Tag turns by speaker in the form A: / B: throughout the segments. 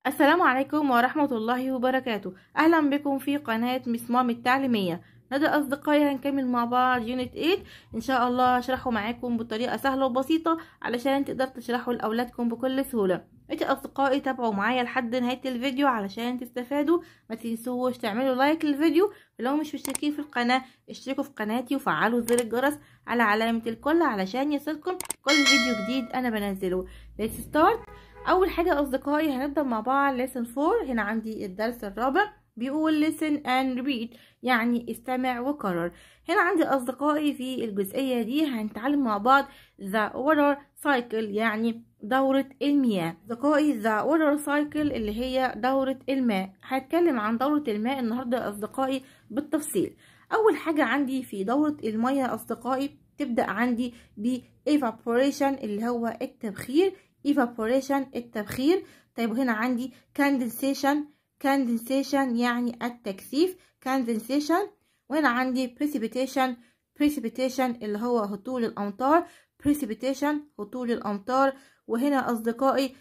A: السلام عليكم ورحمة الله وبركاته. أهلا بكم في قناة مس مام التعليمية. ندى أصدقائي هنكمل مع بعض يونت 8 إن شاء الله. أشرحه معاكم بطريقة سهلة وبسيطة علشان تقدر تشرحوا لأولادكم بكل سهولة. أصدقائي تابعوا معايا لحد نهاية الفيديو علشان تستفادوا. ما تنسوش تعملوا لايك للفيديو، ولو مش مشتركين في القناة اشتركوا في قناتي وفعلوا زر الجرس على علامة الكل علشان يصلكم كل فيديو جديد أنا بنزله. Let's start. اول حاجه اصدقائي هنبدا مع بعض lesson 4. هنا عندي الدرس الرابع بيقول listen and repeat يعني استمع وكرر. هنا عندي اصدقائي في الجزئيه دي هنتعلم مع بعض the water cycle يعني دورة المياه. أصدقائي the water cycle اللي هي دورة الماء. هتكلم عن دورة الماء النهاردة أصدقائي بالتفصيل. أول حاجة عندي في دورة المياه أصدقائي تبدأ عندي ب evaporation اللي هو التبخير. evaporation التبخير. طيب هنا عندي condensation يعني التكثيف condensation. وهنا عندي precipitation اللي هو هطول الأمطار precipitation هطول الأمطار. وهنا أصدقائي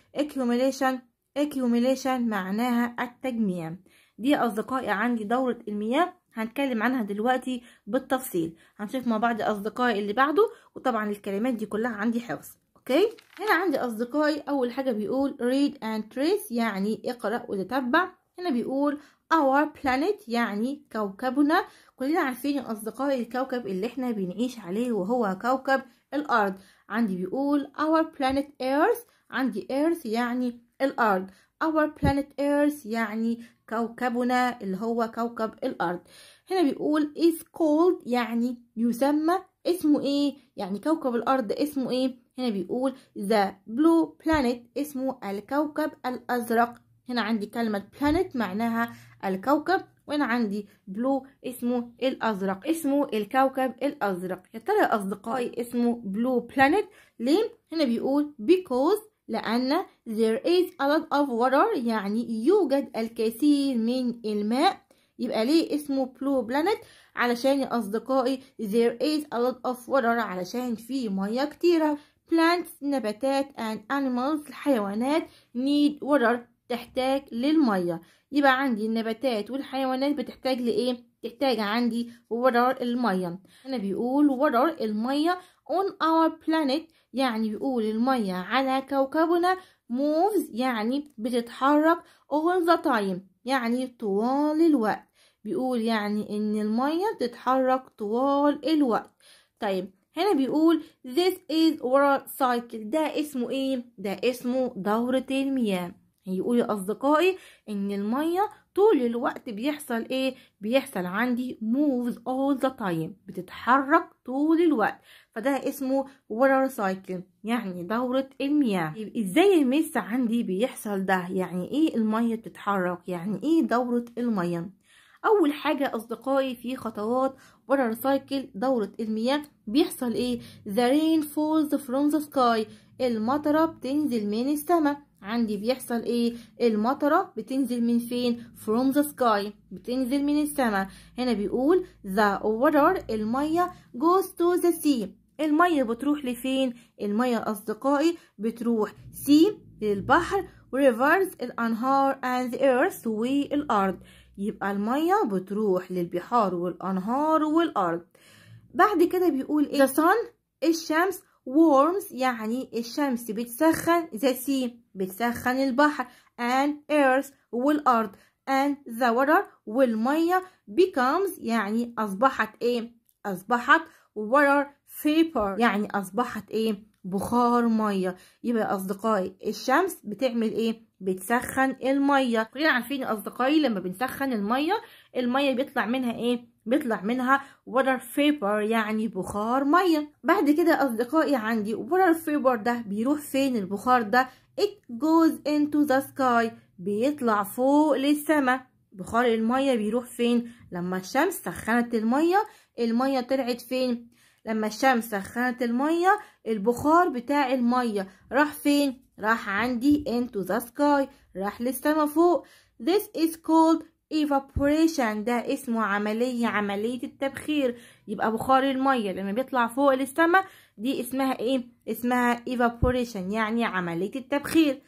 A: accumulation معناها التجميع. دي أصدقائي عندي دورة المياه هنتكلم عنها دلوقتي بالتفصيل. هنشوف مع بعض أصدقائي اللي بعده، وطبعا الكلمات دي كلها عندي حفظ. اوكي، هنا عندي اصدقائي اول حاجه بيقول read and trace يعني اقرا وتتبع. هنا بيقول our planet يعني كوكبنا. كلنا عارفين يا اصدقائي الكوكب اللي احنا بنعيش عليه وهو كوكب الارض. عندي بيقول our planet earth. عندي earth يعني الارض. our planet earth يعني كوكبنا اللي هو كوكب الارض. هنا بيقول is called يعني يسمى. اسمه ايه؟ يعني كوكب الارض اسمه ايه؟ هنا بيقول the blue planet اسمه الكوكب الأزرق. هنا عندي كلمة planet معناها الكوكب، وهنا عندي blue اسمه الأزرق، اسمه الكوكب الأزرق. يا ترى أصدقائي اسمه blue planet ليه؟ هنا بيقول because لأن there is a lot of water يعني يوجد الكثير من الماء. يبقى ليه اسمه blue planet؟ علشان يا أصدقائي there is a lot of water علشان في مياه كتيرة. plants نباتات and animals الحيوانات need water تحتاج للمية. يبقى عندي النباتات والحيوانات بتحتاج لإيه؟ تحتاج عندي water المية. هنا بيقول water المية on our planet يعني بيقول المية على كوكبنا. moves يعني بتتحرك all the time يعني طوال الوقت. بيقول يعني إن المية بتتحرك طوال الوقت. طيب هنا بيقول this is water cycle. ده اسمه ايه؟ ده اسمه دورة المياه. هيقول يا أصدقائي إن المية طول الوقت بيحصل ايه؟ بيحصل عندي moves all the time بتتحرك طول الوقت، فده اسمه water cycle يعني دورة المياه. ازاي المس عندي بيحصل ده؟ يعني ايه المية بتتحرك؟ يعني ايه دورة المياه؟ اول حاجه اصدقائي في خطوات water cycle دورة المياه بيحصل ايه؟ the rain falls from the sky المطره بتنزل من السماء. عندي بيحصل ايه؟ المطره بتنزل من فين؟ from the sky بتنزل من السماء. هنا بيقول the water الميه goes to the sea الميه بتروح لفين؟ الميه اصدقائي بتروح sea للبحر، rivers الانهار and the earth والارض. يبقى المية بتروح للبحار والأنهار والأرض. بعد كده بيقول ايه؟ the sun الشمس warms يعني الشمس بتسخن the sea بتسخن البحر and earth والأرض and the water والمية becomes يعني أصبحت ايه؟ أصبحت water vapor يعني أصبحت ايه؟ بخار مية. يبقى أصدقائي الشمس بتعمل ايه؟ بتسخن المية. كلنا عارفين يا أصدقائي لما بنسخن المية بيطلع منها ايه؟ بيطلع منها water vapor يعني بخار مية. بعد كده أصدقائي عندي water vapor ده بيروح فين؟ البخار ده it goes into the sky بيطلع فوق للسماء. بخار المية بيروح فين؟ لما الشمس سخنت المية طلعت فين؟ لما الشمس سخنت المية البخار بتاع المية راح فين؟ راح عندي into the sky راح للسما فوق. this is called evaporation ده اسمه عملية التبخير. يبقى بخار المية لما بيطلع فوق للسما دي اسمها ايه؟ اسمها evaporation يعني عملية التبخير.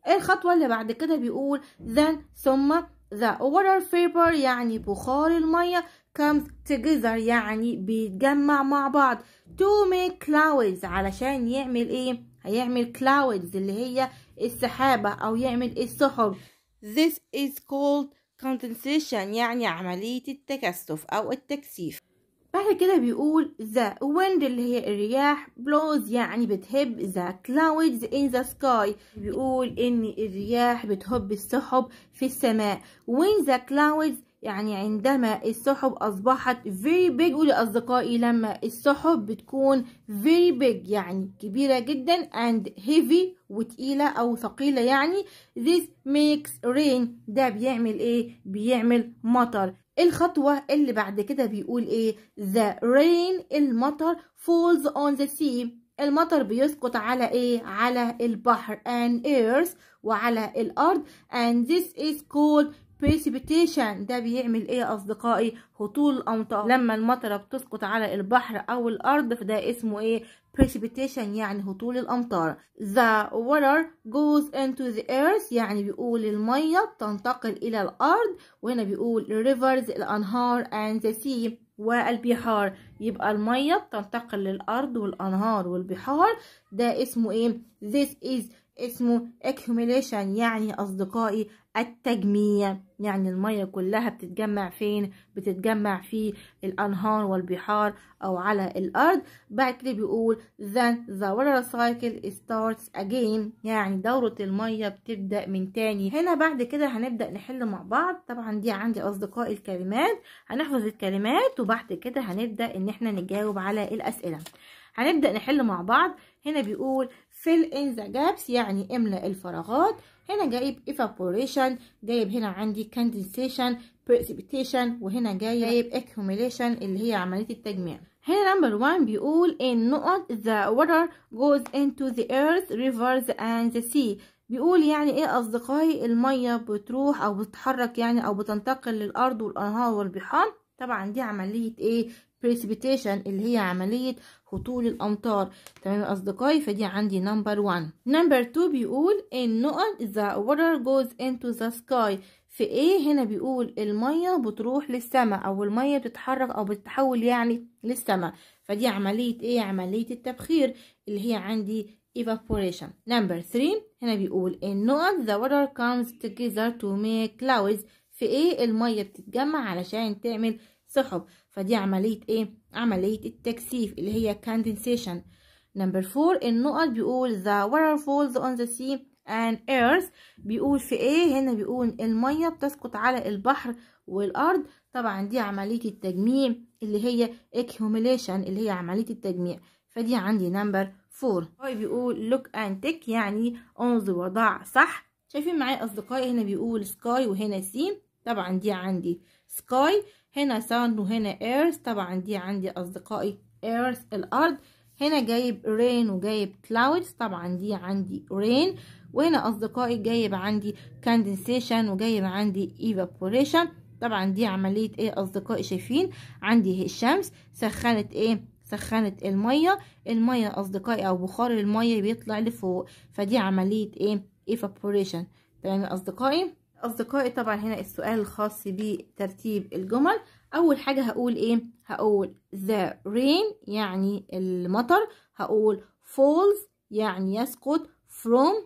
A: الخطوة اللي بعد كده بيقول then ثم the water vapor يعني بخار المية comes together يعني بيتجمع مع بعض to make clouds علشان يعمل ايه؟ هيعمل clouds اللي هي السحابة او يعمل السحب. This is called condensation يعني عملية التكثف او التكثيف. بعد كده بيقول the wind اللي هي الرياح blows يعني بتهب the clouds in the sky بيقول ان الرياح بتهب السحب في السماء. when the clouds يعني عندما السحب أصبحت very big. قولي أصدقائي لما السحب بتكون very big يعني كبيرة جدا and heavy وتقيلة أو ثقيلة يعني this makes rain ده بيعمل إيه؟ بيعمل مطر. الخطوة اللي بعد كده بيقول إيه؟ the rain المطر falls on the sea المطر بيسقط على إيه؟ على البحر and earth وعلى الأرض and this is called precipitation ده بيعمل ايه اصدقائي؟ هطول الامطار. لما المطره بتسقط على البحر او الارض فده اسمه ايه؟ precipitation يعني هطول الامطار. the water goes into the earth يعني بيقول الميه تنتقل الى الارض وهنا بيقول rivers الانهار and the sea والبحار يبقى الميه بتنتقل للارض والانهار والبحار ده اسمه ايه؟ this is اسمه accumulation يعني أصدقائي التجميع يعني المية كلها بتتجمع فين؟ بتتجمع في الأنهار والبحار أو على الأرض. بعد كده بيقول then the water cycle starts again يعني دورة المية بتبدأ من تاني. هنا بعد كده هنبدأ نحل مع بعض. طبعا دي عندي أصدقائي الكلمات هنحفظ الكلمات وبعد كده هنبدأ إن احنا نجاوب على الأسئلة. هنبدأ نحل مع بعض. هنا بيقول fill in the gaps يعني املأ الفراغات. هنا جايب evaporation جايب هنا عندي condensation precipitation وهنا جايب accumulation اللي هي عملية التجميع. هنا نمبر 1 بيقول in نقط the water goes into the earth rivers and the sea بيقول يعني ايه اصدقائي؟ المية بتروح او بتتحرك يعني او بتنتقل للارض والانهار والبحار. طبعا دي عملية ايه؟ precipitation اللي هي عملية هطول الأمطار. تمام يا أصدقائي؟ فدي عندي نمبر 1. نمبر 2 بيقول in نقط the water goes into the sky في ايه؟ هنا بيقول المية بتروح للسماء أو المية بتتحرك أو بتتحول يعني للسماء فدي عملية ايه؟ عملية التبخير اللي هي عندي evaporation. نمبر 3 هنا بيقول in نقط the water comes together to make clouds في ايه؟ المية بتتجمع علشان تعمل سحب فدي عملية ايه؟ عملية التكثيف اللي هي condensation. نمبر 4 النقط بيقول the water falls on the sea and earth بيقول في ايه؟ هنا بيقول المية بتسقط على البحر والارض. طبعا دي عملية التجميع اللي هي accumulation اللي هي عملية التجميع فدي عندي نمبر 4. هو بيقول look and tick يعني انظر وضع صح. شايفين معايا اصدقائي؟ هنا بيقول sky وهنا sea طبعا دي عندي sky هنا sun وهنا earth طبعا دي عندي أصدقائي earth الأرض. هنا جايب rain وجايب clouds طبعا دي عندي rain. وهنا أصدقائي جايب عندي condensation وجايب عندي evaporation طبعا دي عملية ايه أصدقائي؟ شايفين عندي الشمس سخنت ايه؟ سخنت المية. المية أصدقائي أو بخار المية بيطلع لفوق فدي عملية ايه؟ evaporation. تمام يا أصدقائي؟ طبعا هنا السؤال الخاص بترتيب الجمل. اول حاجه هقول ايه؟ هقول the rain يعني المطر. هقول falls يعني يسقط. from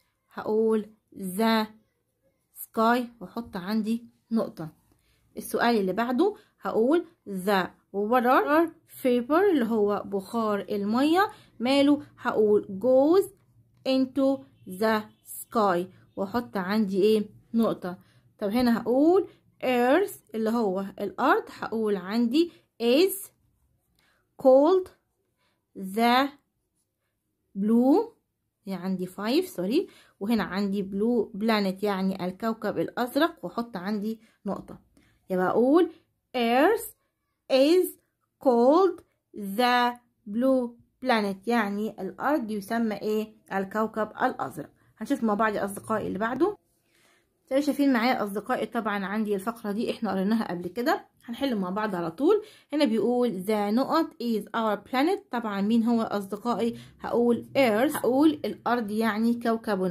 A: هقول the sky واحط عندي نقطه. السؤال اللي بعده هقول the water vapor اللي هو بخار الميه ماله؟ هقول goes into the sky واحط عندي ايه؟ نقطة. طب هنا هقول earth اللي هو الأرض هقول عندي is called the blue يعني عندي 5 سوري وهنا عندي blue planet يعني الكوكب الأزرق واحط عندي نقطة. يبقى أقول earth is called the blue planet يعني الأرض يسمى ايه؟ الكوكب الأزرق. هنشوف مع بعض يا أصدقائي اللي بعده. شايفين معايا أصدقائي؟ طبعا عندي الفقرة دي احنا قريناها قبل كده هنحل مع بعض على طول. هنا بيقول the نقط is our planet طبعا مين هو أصدقائي؟ هقول earth هقول الأرض يعني كوكبنا.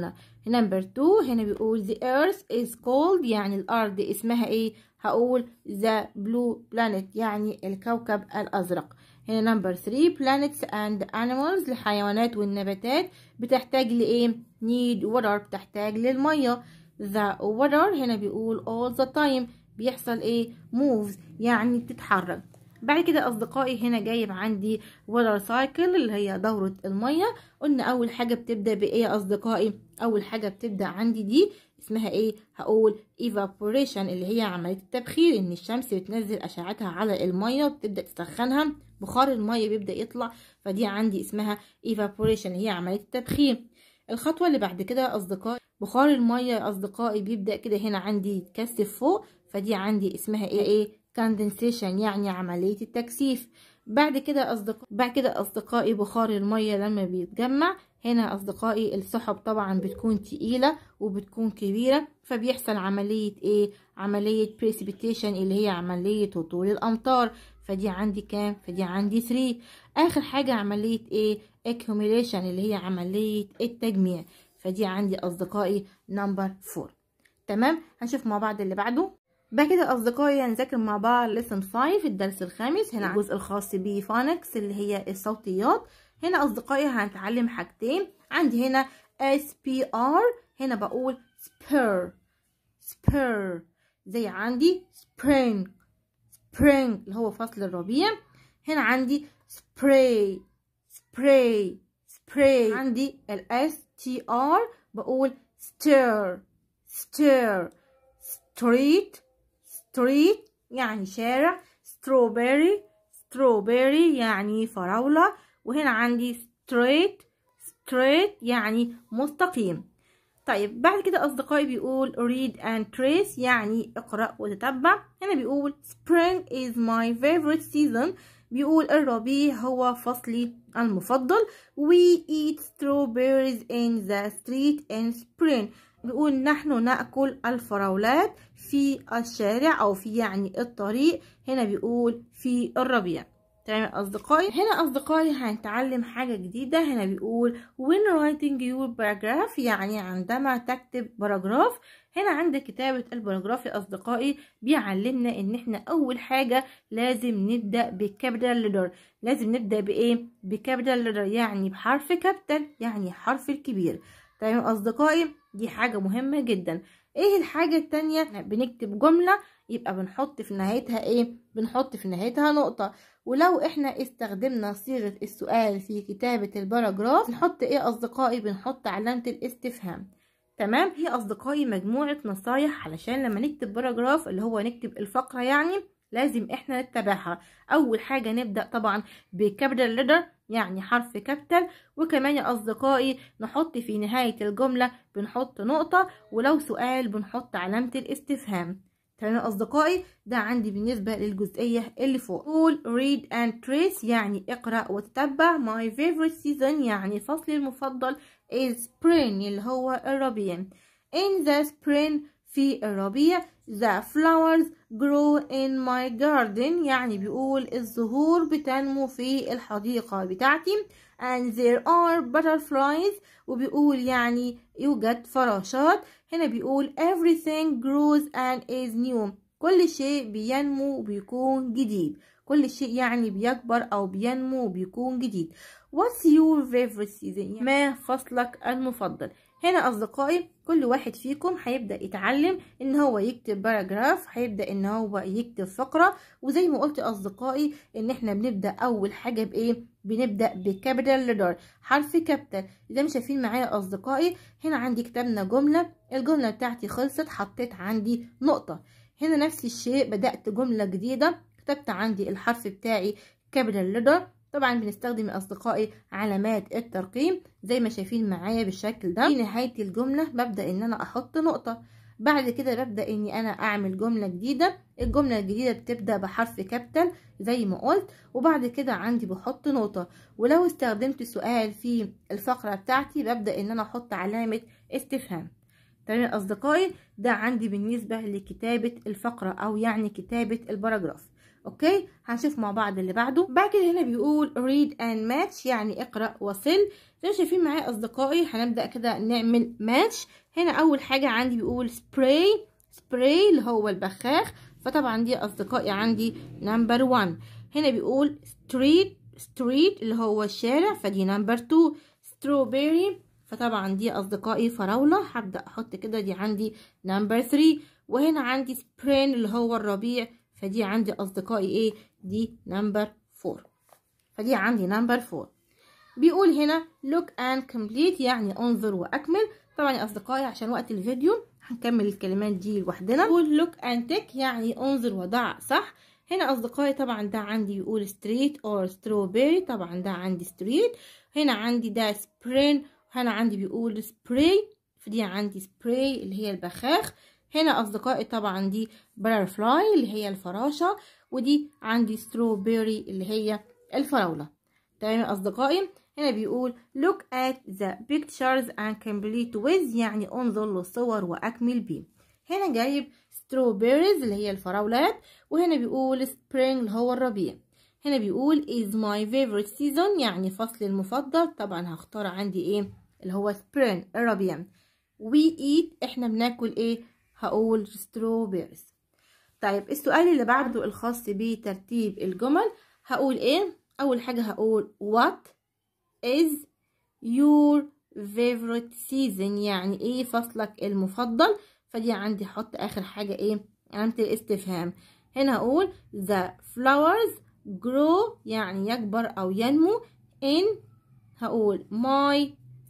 A: نمبر 2 هنا بيقول the earth is cold يعني الأرض اسمها ايه؟ هقول the blue planet يعني الكوكب الأزرق. هنا نمبر 3 planets and animals الحيوانات والنباتات بتحتاج لإيه؟ need water بتحتاج للمية. the water هنا بيقول all the time بيحصل ايه؟ moves يعني بتتحرك. بعد كده أصدقائي هنا جايب عندي water cycle اللي هي دورة المية. قلنا أول حاجة بتبدأ بإيه يا أصدقائي؟ أول حاجة بتبدأ عندي دي اسمها إيه؟ هقول evaporation اللي هي عملية التبخير، إن الشمس بتنزل أشعتها على المية وبتبدأ تسخنها، بخار المية بيبدأ يطلع، فدي عندي اسمها evaporation اللي هي عملية التبخير. الخطوة اللي بعد كده يا أصدقائي بخار المية يا أصدقائي بيبدأ كده هنا عندي يتكثف فوق، فدي عندي اسمها إيه؟ condensation يعني عملية التكثيف. بعد كده أصدقائي بخار المية لما بيتجمع هنا أصدقائي السحب طبعا بتكون تقيلة وبتكون كبيرة، فبيحصل عملية ايه؟ عملية precipitation اللي هي عملية هطول الأمطار، فدي عندي كام؟ فدي عندي 3. آخر حاجة عملية ايه؟ accumulation اللي هي عملية التجميع، فدي عندي أصدقائي نمبر 4. تمام، هنشوف مع بعض اللي بعده. بعد كده أصدقائي هنذاكر مع بعض lesson 5 الدرس الخامس. هنا الجزء الخاص بفونكس اللي هي الصوتيات. هنا أصدقائي هنتعلم حاجتين. عندي هنا SPR هنا بقول spur spur، زي عندي spring spring اللي هو فصل الربيع. هنا عندي spray spray spray. عندي STR بقول stir stir street street يعني شارع. strawberry strawberry يعني فراولة. وهنا عندي straight straight يعني مستقيم. طيب بعد كده أصدقائي بيقول read and trace يعني اقرأ وتتبع. هنا بيقول spring is my favorite season، بيقول الربيع هو فصلي المفضل. we eat strawberries in the street in spring، بيقول نحن نأكل الفراولات في الشارع أو في يعني الطريق. هنا بيقول في الربيع. تمام أصدقائي، هنا أصدقائي هنتعلم حاجة جديدة. هنا بيقول when writing your paragraph يعني عندما تكتب باراجراف. هنا عند كتابة الباراجراف يا أصدقائي بيعلمنا إن إحنا أول حاجة لازم نبدأ بكابيتال ليتر. لازم نبدأ بإيه؟ بكابيتال ليتر يعني بحرف كابيتال يعني حرف الكبير. تمام أصدقائي، دي حاجة مهمة جدا. إيه الحاجة التانية؟ بنكتب جملة يبقى بنحط في نهايتها إيه؟ بنحط في نهايتها نقطة. ولو احنا استخدمنا صيغة السؤال في كتابة الباراجراف نحط ايه أصدقائي؟ بنحط علامة الاستفهام. تمام، هي أصدقائي مجموعة نصايح علشان لما نكتب باراجراف اللي هو نكتب الفقرة يعني لازم احنا نتبعها. أول حاجة نبدأ طبعا بكابيتال ليتر يعني حرف كابيتال، وكمان يا أصدقائي نحط في نهاية الجملة بنحط نقطة، ولو سؤال بنحط علامة الاستفهام. تمام أصدقائي، ده عندي بالنسبة للجزئية اللي فوق. قول read and trace يعني اقرأ وتتبع. my favorite season يعني فصلي المفضل is spring اللي هو الربيع. in the spring في الربيع the flowers grow in my garden يعني بيقول الزهور بتنمو في الحديقة بتاعتي. and there are butterflies وبيقول يعني يوجد فراشات. هنا بيقول everything grows and is new كل شيء بينمو وبيكون جديد. كل شيء يعني بيكبر أو بينمو وبيكون جديد. what's your favorite season ما فصلك المفضل؟ هنا أصدقائي كل واحد فيكم هيبدأ يتعلم إن هو يكتب باراجراف، هيبدأ إن هو يكتب فقرة. وزي ما قلت أصدقائي إن إحنا بنبدأ أول حاجة بإيه؟ بنبدأ بكابيتال ليتر حرف كابيتال. زي ما شايفين معايا أصدقائي هنا عندي كتبنا جملة، الجملة بتاعتي خلصت حطيت عندي نقطة. هنا نفس الشيء بدأت جملة جديدة كتبت عندي الحرف بتاعي كابيتال ليتر. طبعا بنستخدم أصدقائي علامات الترقيم زي ما شايفين معايا بالشكل ده. في نهاية الجملة ببدأ إن أنا أحط نقطة. بعد كده ببدأ إني أنا أعمل جملة جديدة. الجملة الجديدة بتبدأ بحرف كابيتال زي ما قلت، وبعد كده عندي بحط نقطة. ولو استخدمت سؤال في الفقرة بتاعتي ببدأ إن أنا أحط علامة استفهام. تمام أصدقائي، ده عندي بالنسبة لكتابة الفقرة أو يعني كتابة الباراجراف. اوكي هنشوف مع بعض اللي بعده. بعد كده هنا بيقول read and match يعني اقرأ وصل. زي ما شايفين معايا اصدقائي هنبدأ كده نعمل ماتش. هنا اول حاجة عندي بيقول spray اللي هو البخاخ، فطبعا دي اصدقائي عندي نمبر 1. هنا بيقول street اللي هو الشارع، فدي نمبر 2. strawberry فطبعا دي اصدقائي فراولة، هبدأ احط كده دي عندي نمبر 3. وهنا عندي spring اللي هو الربيع، فدي عندي اصدقائي ايه؟ دي نمبر 4، فدي عندي نمبر 4. بيقول هنا look and complete يعني انظر واكمل. طبعا يا اصدقائي عشان وقت الفيديو هنكمل الكلمات دي لوحدنا. بيقول look and tick يعني انظر وضع صح. هنا اصدقائي طبعا ده عندي يقول street or strawberry، طبعا ده عندي street. هنا عندي ده spring، وهنا عندي بيقول spray، فدي عندي spray اللي هي البخاخ. هنا اصدقائي طبعا دي butterfly اللي هي الفراشة، ودي عندي strawberry اللي هي الفراولة. تمام يا اصدقائي. هنا بيقول look at the pictures and complete with يعني انظر للصور واكمل بيه. هنا جايب strawberries اللي هي الفراولات، وهنا بيقول spring اللي هو الربيع. هنا بيقول is my favorite season يعني فصل المفضل، طبعا هختار عندي ايه؟ اللي هو spring الربيع. we eat احنا بناكل ايه؟ هقول strawberries. طيب السؤال اللي بعده الخاص بترتيب الجمل هقول ايه؟ اول حاجة هقول what is your favorite season يعني ايه فصلك المفضل، فدي عندي حط اخر حاجة ايه؟ علامة الاستفهام. هنا هقول the flowers grow يعني يكبر او ينمو in هقول my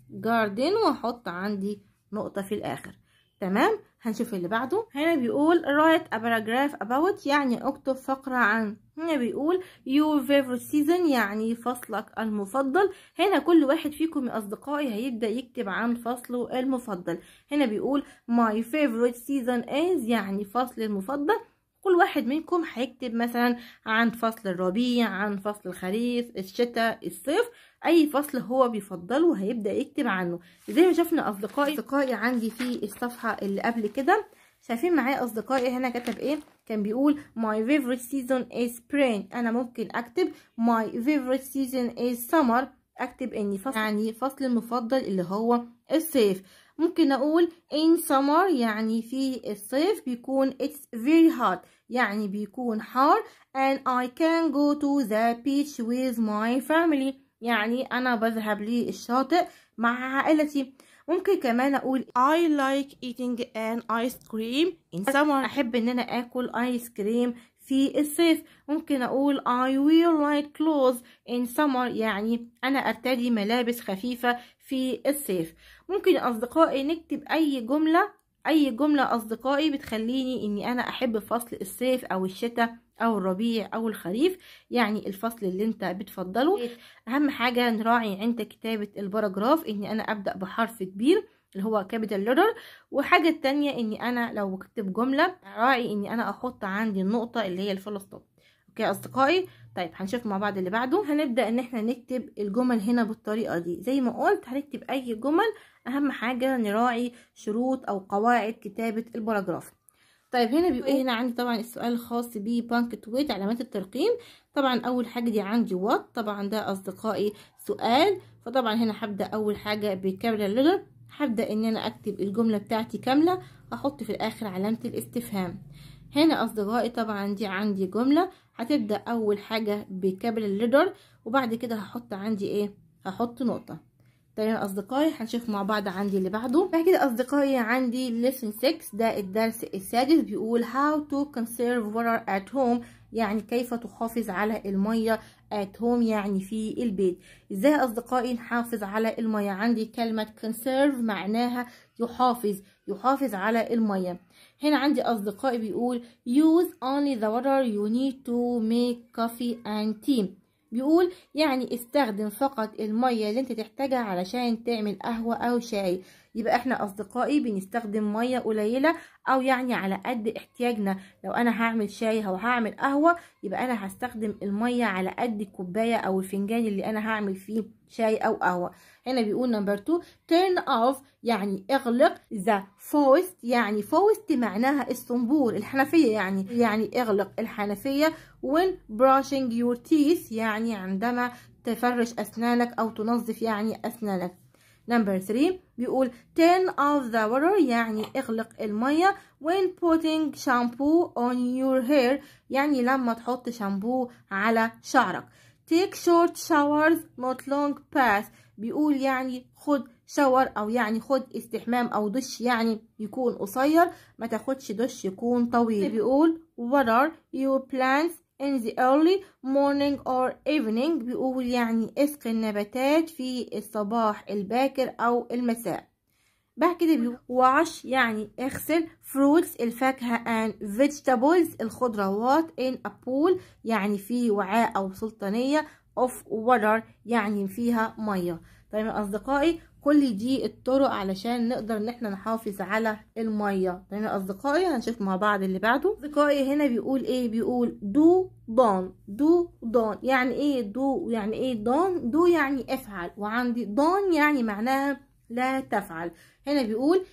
A: garden واحط عندي نقطة في الاخر. تمام. هنشوف اللي بعده. هنا بيقول write a paragraph about يعني اكتب فقرة عن. هنا بيقول your favorite season يعني فصلك المفضل. هنا كل واحد فيكم يا اصدقائي هيبدأ يكتب عن فصله المفضل. هنا بيقول my favorite season is يعني فصل المفضل. كل واحد منكم هيكتب مثلا عن فصل الربيع، عن فصل الخريف، الشتاء، الصيف، اي فصل هو بيفضله وهيبدأ يكتب عنه. زي ما شفنا اصدقائي عندي في الصفحة اللي قبل كده، شايفين معايا اصدقائي هنا كتب ايه؟ كان بيقول my favorite season is spring. انا ممكن اكتب my favorite season is summer، اكتب اني فصل يعني فصل المفضل اللي هو الصيف. ممكن اقول in summer يعني في الصيف بيكون it's very hot يعني بيكون حار and I can go to the beach with my family يعني انا بذهب للشاطئ مع عائلتي. ممكن كمان اقول I like eating an ice cream in summer، احب ان انا اكل ايس كريم في الصيف. ممكن اقول I wear light clothes in summer يعني انا ارتدي ملابس خفيفة في الصيف. ممكن اصدقائي نكتب اي جملة اصدقائي بتخليني اني انا احب فصل الصيف او الشتاء او الربيع او الخريف، يعني الفصل اللي انت بتفضله. اهم حاجة نراعي عند كتابة الباراجراف اني انا ابدأ بحرف كبير اللي هو كابيتال لتر. وحاجة تانية اني انا لو بكتب جملة راعي اني انا احط عندي النقطة اللي هي الفول ستوب. اوكي يا اصدقائي. طيب هنشوف مع بعض اللي بعده. هنبدأ ان احنا نكتب الجمل هنا بالطريقة دي. زي ما قلت هنكتب اي جمل، اهم حاجة نراعي شروط او قواعد كتابة الباراجراف. طيب هنا بيقول هنا عندي طبعا السؤال الخاص ببانكتويت علامات الترقيم. طبعا اول حاجة دي عندي وات، طبعا ده اصدقائي سؤال، فطبعا هنا هبدأ اول حاجة بكابيتال لتر، هبدأ ان انا اكتب الجملة بتاعتي كاملة، احط في الاخر علامة الاستفهام. هنا اصدقائي طبعا دي عندي جملة هتبدأ اول حاجة بكابيتال لتر، وبعد كده هحط عندي ايه؟ هحط نقطة. تمام اصدقائي. هنشوف مع بعض عندي اللي بعده. بعد كده اصدقائي عندي lesson 6 ده الدرس السادس، بيقول how to conserve water at home يعني كيف تحافظ على المية at home يعني في البيت. ازاي اصدقائي نحافظ على المية؟ عندي كلمة conserve معناها يحافظ على المية. هنا عندي اصدقائي بيقول use only the water you need to make coffee and tea، بيقول يعني استخدم فقط المية اللي انت تحتاجها علشان تعمل قهوة او شاي. يبقى احنا اصدقائي بنستخدم ميه قليله او يعني على قد احتياجنا. لو انا هعمل شاي او هعمل قهوه يبقى انا هستخدم الميه على قد الكوبايه او الفنجان اللي انا هعمل فيه شاي او قهوه. هنا بيقول نمبر 2 turn off يعني اغلق the faucet، يعني faucet معناها الصنبور الحنفيه، يعني اغلق الحنفيه when brushing your teeth يعني عندما تفرش أسنانك أو تنظف يعني أسنانك. نمبر 3 بيقول turn off the water يعني اغلق المية when putting shampoo on your hair يعني لما تحط شامبو على شعرك. take short showers not long baths بيقول يعني خد شاور أو يعني خد استحمام أو دش يعني يكون قصير، ما تاخدش دش يكون طويل. بيقول water your plants in the early morning or evening بيقول يعني اسقي النباتات في الصباح الباكر أو المساء. بعد كده بيقول wash يعني اغسل fruits الفاكهة and vegetables الخضروات in a pool يعني في وعاء أو سلطانية of water يعني فيها مية. طيب يا أصدقائي كل دي الطرق علشان نقدر ان احنا نحافظ على المية. طيب يا أصدقائي هنشوف مع بعض اللي بعده. أصدقائي هنا بيقول ايه؟ بيقول do يعني ايه do؟ يعني ايه do يعني افعل، وعندي don't يعني معناها لا تفعل. هنا بيقول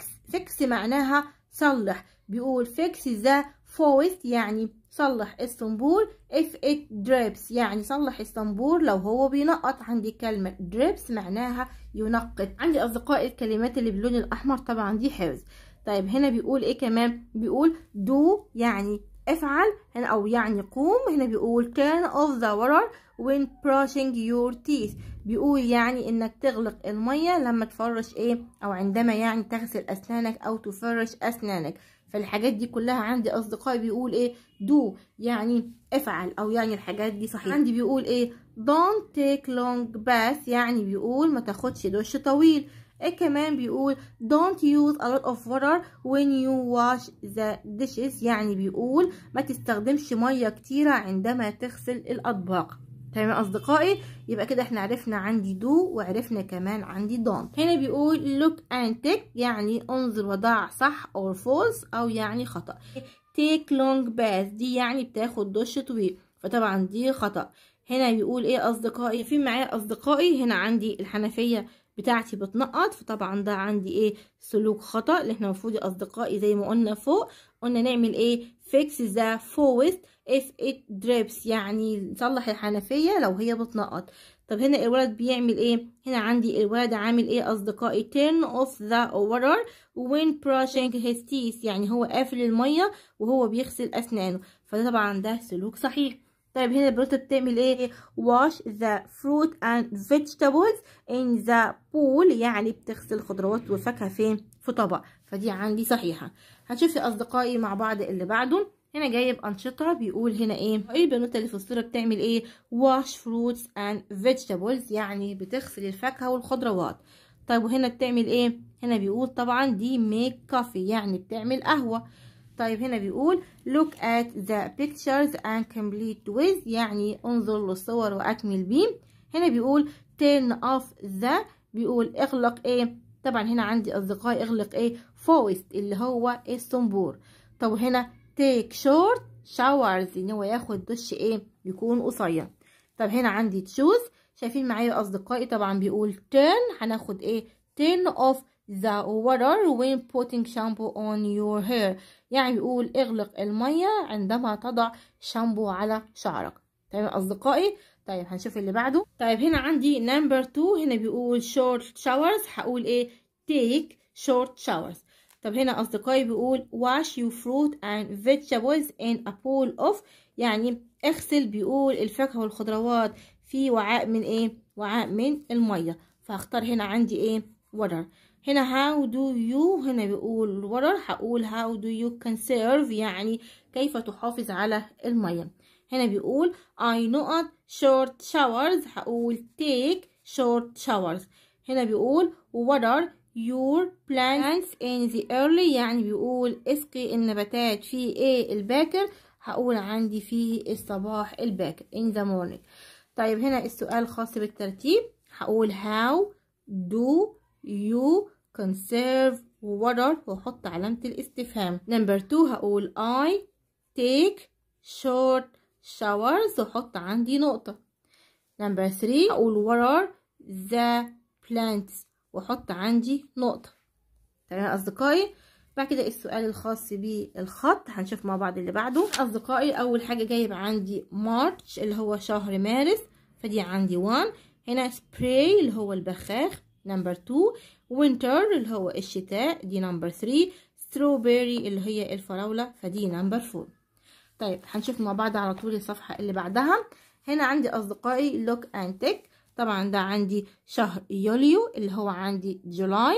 A: fix معناها صلح، بيقول fix the faucet يعني صلح الصنبور if it drips يعني صلح الصنبور لو هو بينقط. عندي كلمة drips معناها ينقط. عندي أصدقائي الكلمات اللي باللون الأحمر طبعا دي حفظ. طيب هنا بيقول ايه كمان؟ بيقول do يعني افعل هنا او يعني قوم. هنا بيقول turn off the water when brushing your teeth بيقول يعني انك تغلق المية لما تفرش ايه او عندما يعني تغسل اسنانك او تفرش اسنانك. فالحاجات دي كلها عندي اصدقائي بيقول ايه؟ do يعني افعل او يعني الحاجات دي صحيح. عندي بيقول ايه؟ don't take long bath يعني بيقول ما تاخدش دش طويل. ايه كمان؟ بيقول don't use a lot of water when you wash the dishes يعني بيقول ما تستخدمش مية كتيرة عندما تغسل الأطباق. تمام يا أصدقائي؟ يبقى كده احنا عرفنا عندي do وعرفنا كمان عندي don't. هنا بيقول look and take يعني انظر وضع صح or false أو يعني خطأ. take long bath دي يعني بتاخد دش طويل، فطبعا دي خطأ. هنا بيقول ايه أصدقائي؟ في معايا أصدقائي هنا عندي الحنفية بتاعتي بتنقط، فطبعا ده عندي ايه؟ سلوك خطأ اللي احنا المفروض يا أصدقائي زي ما قلنا فوق قلنا نعمل ايه؟ fix the faucet if it drips يعني نصلح الحنفية لو هي بتنقط. طب هنا الولد بيعمل ايه؟ هنا عندي الولد عامل ايه أصدقائي؟ turn off the water when brushing his teeth يعني هو قافل المية وهو بيغسل أسنانه، فده طبعا ده سلوك صحيح. طيب هنا البنوتة بتعمل ايه؟ wash the fruit and vegetables in the pool يعني بتغسل الخضروات والفاكهة فين؟ في طبق، فدي عندي صحيحة. هنشوف يا أصدقائي مع بعض اللي بعده. هنا جايب أنشطة بيقول هنا ايه؟ البنوتة اللي في الصورة بتعمل ايه؟ wash fruits and vegetables يعني بتغسل الفاكهة والخضروات. طيب وهنا بتعمل ايه؟ هنا بيقول طبعا دي make coffee يعني بتعمل قهوة. طيب هنا بيقول look at the pictures and complete with يعني انظر للصور واكمل بيه. هنا بيقول turn off the بيقول اغلق ايه؟ طبعا هنا عندي اصدقائي اغلق ايه؟ faucet اللي هو الصنبور. طب هنا take short showers ان هو ياخد دش ايه؟ يكون قصير. طب هنا عندي choose شايفين معايا اصدقائي طبعا بيقول turn هناخد ايه؟ turn off the water when putting shampoo on your hair يعني بيقول اغلق المية عندما تضع شامبو على شعرك. تمام أصدقائي؟ طيب هنشوف اللي بعده. طيب هنا عندي number 2 هنا بيقول short showers هقول ايه؟ take short showers. طب هنا أصدقائي بيقول wash your fruit and vegetables in a pool of يعني اغسل بيقول الفاكهة والخضروات في وعاء من ايه؟ وعاء من المية، فهختار هنا عندي ايه؟ water. هنا how do you هنا بيقول water هقول how do you conserve يعني كيف تحافظ على المية. هنا بيقول I not short showers هقول take short showers. هنا بيقول water your plants in the early يعني بيقول اسقي النباتات في ايه الباكر، هقول عندي في الصباح الباكر in the morning. طيب هنا السؤال الخاص بالترتيب هقول how do you conserve water وأحط علامة الاستفهام. نمبر 2 هقول I take short showers وأحط عندي نقطة. نمبر 3 هقول what are the plants وأحط عندي نقطة. تمام يا أصدقائي. بعد كده السؤال الخاص بالخط هنشوف مع بعض اللي بعده. أصدقائي أول حاجة جايب عندي مارش اللي هو شهر مارس، فدي عندي 1. هنا سبراي اللي هو البخاخ، نمبر 2. وينتر اللي هو الشتاء، دي نمبر 3. ستروبيري اللي هي الفراولة، فدي نمبر 4. طيب هنشوف مع بعض على طول الصفحة اللي بعدها. هنا عندي أصدقائي لوك أند تيك، طبعا ده عندي شهر يوليو اللي هو عندي جولاي.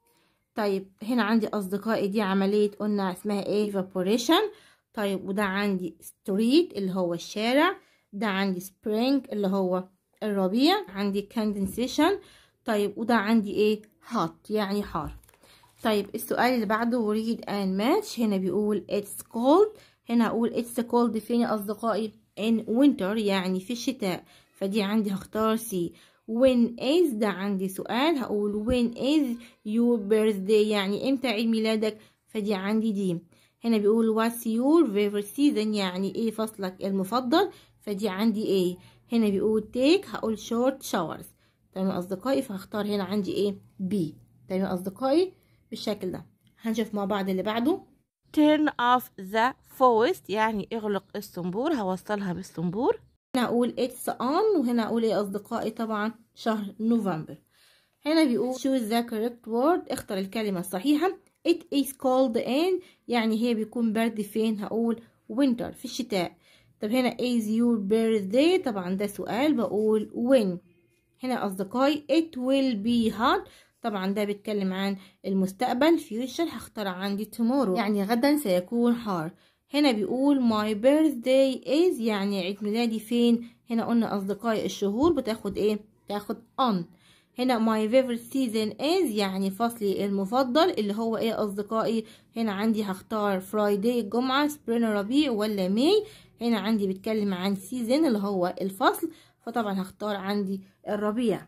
A: طيب هنا عندي أصدقائي دي عملية قلنا اسمها ايه evaporation. طيب وده عندي street اللي هو الشارع، ده عندي spring اللي هو الربيع، عندي condensation. طيب وده عندي ايه hot يعني حار. طيب السؤال اللي بعده read and match. هنا بيقول it's cold، هنا هقول it's cold فين يا أصدقائي؟ in winter يعني في الشتاء، فدي عندي هختار C. when is ده عندي سؤال، هقول when is your birthday يعني امتى عيد ميلادك، فدي عندي دي. هنا بيقول what's your favorite season يعني ايه فصلك المفضل، فدي عندي ايه. هنا بيقول take هقول short showers. تمام يا أصدقائي، فهختار هنا عندي ايه B. تمام يا أصدقائي بالشكل ده. هنشوف مع بعض اللي بعده. turn off the faucet يعني اغلق الصنبور، هوصلها بالصنبور. هنا اقول it's on، وهنا اقول ايه أصدقائي طبعا شهر نوفمبر. هنا بيقول choose the correct word اختر الكلمة الصحيحة. it is cold in يعني هي بيكون برد فين، هقول winter في الشتاء. طب هنا is your birthday طبعا ده سؤال، بقول when. هنا أصدقائي it will be hot طبعا ده بيتكلم عن المستقبل future، هختار عندي tomorrow يعني غدا سيكون حار. هنا بيقول my birthday is يعني عيد ميلادي فين. هنا قلنا أصدقائي الشهور بتاخد ايه، تاخد on. هنا my favorite season is يعني فصلي المفضل اللي هو ايه أصدقائي. هنا عندي هختار Friday الجمعة، spring ربيع ولا May. هنا عندي بيتكلم عن season اللي هو الفصل، فطبعا هختار عندي الربيع.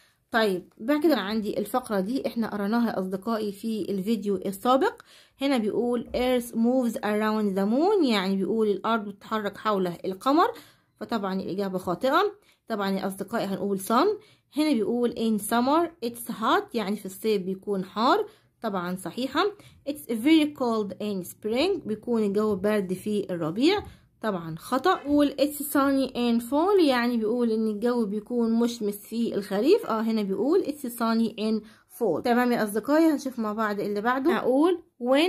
A: طيب بعد كده عندي الفقرة دي احنا قرأناها أصدقائي في الفيديو السابق. هنا بيقول earth moves around the moon يعني بيقول الأرض بتتحرك حول القمر، فطبعا الإجابة خاطئة. طبعا يا أصدقائي هنقول sun. هنا بيقول in summer it's hot يعني في الصيف بيكون حار، طبعا صحيحة. it's very cold in spring بيكون الجو برد في الربيع، طبعا خطأ. بيقول it's sunny in fall يعني بيقول ان الجو بيكون مشمس في الخريف، هنا بيقول it's sunny in fall. تمام يا أصدقائي هنشوف مع بعض اللي بعده. هقول when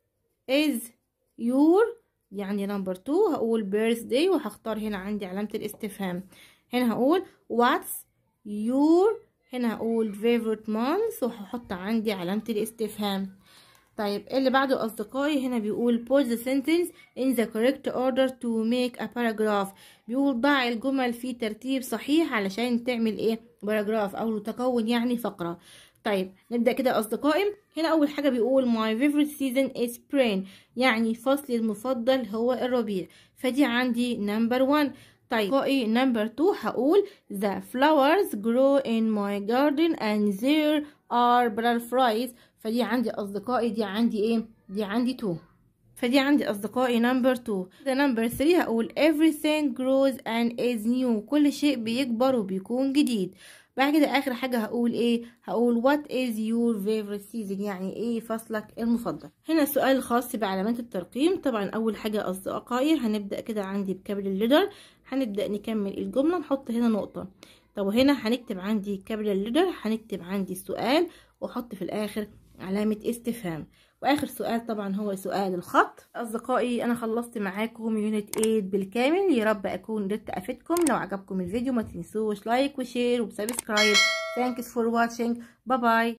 A: is your يعني نمبر 2 هقول birthday وهختار هنا عندي علامة الاستفهام. هنا هقول what's your هنا هقول favorite month وهحط عندي علامة الاستفهام. طيب اللي بعده أصدقائي هنا بيقول put the sentence in the correct order to make a paragraph بيقول ضع الجمل في ترتيب صحيح علشان تعمل ايه باراجراف أو تكون يعني فقرة. طيب نبدأ كده أصدقائي. هنا أول حاجة بيقول my favorite season is spring يعني فصلي المفضل هو الربيع، فدي عندي نمبر 1. طيب نمبر 2 هقول the flowers grow in my garden and there are butterflies، فدي عندي أصدقائي دي عندي ايه، دي عندي 2، فدي عندي أصدقائي نمبر 2. ده نمبر 3 هقول everything grows and is new كل شيء بيكبر وبيكون جديد. بعد كده آخر حاجة هقول ايه، هقول what is your favorite season يعني ايه فصلك المفضل. هنا السؤال الخاص بعلامات الترقيم. طبعا أول حاجة أصدقائي هنبدأ كده عندي بكابيتال ليتر، هنبدأ نكمل الجملة نحط هنا نقطة. طب وهنا هنكتب عندي كابيتال ليتر، هنكتب عندي السؤال وحط في الآخر علامة استفهام. واخر سؤال طبعا هو سؤال الخط. اصدقائي انا خلصت معاكم يونت 8 بالكامل، يا رب اكون قدرت افيدكم. لو عجبكم الفيديو ما تنسوش لايك وشير وسبسكرايب. Thanks for watching. باي باي.